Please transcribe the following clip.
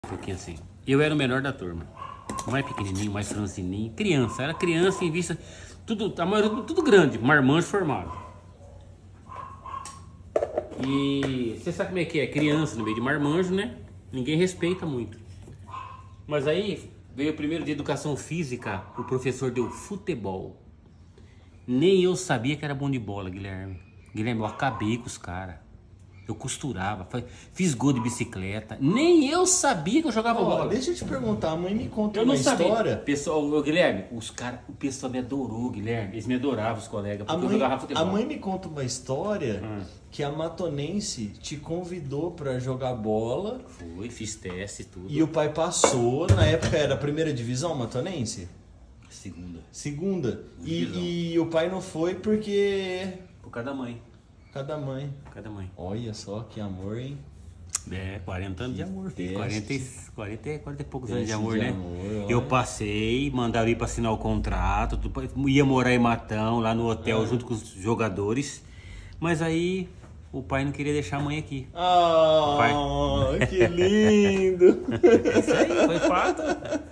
Um pouquinho assim. Eu era o menor da turma. Mais pequenininho, mais franzininho. Criança, era criança em vista. Tudo, a maioria tudo grande, marmanjo formado. E você sabe como é que é? Criança no meio de marmanjo, né? Ninguém respeita muito. Mas aí veio o primeiro de educação física, o professor deu futebol. Nem eu sabia que era bom de bola, Guilherme. Guilherme, eu acabei com os caras. Eu costurava, fiz gol de bicicleta. Nem eu sabia que eu jogava bola. Deixa eu te perguntar, a mãe me conta Eu uma não sabia. história. Pessoal, Guilherme, o pessoal me adorou, Guilherme. Eles me adoravam, os colegas, porque eu jogava futebol. A mãe me conta uma história que a Matonense te convidou pra jogar bola. Fui, fiz teste e tudo. E o pai passou, na época era a primeira divisão Matonense? Segunda. E o pai não foi porque... Por causa da mãe. Cada mãe. Cada mãe. Olha só que amor, hein? 40 anos de amor, filho. 40 e poucos Teste anos de amor, né? amor, eu passei, mandaram ir pra assinar o contrato, ia morar em Matão, lá no hotel, junto com os jogadores. Mas aí o pai não queria deixar a mãe aqui. Que lindo! Isso aí, foi fato.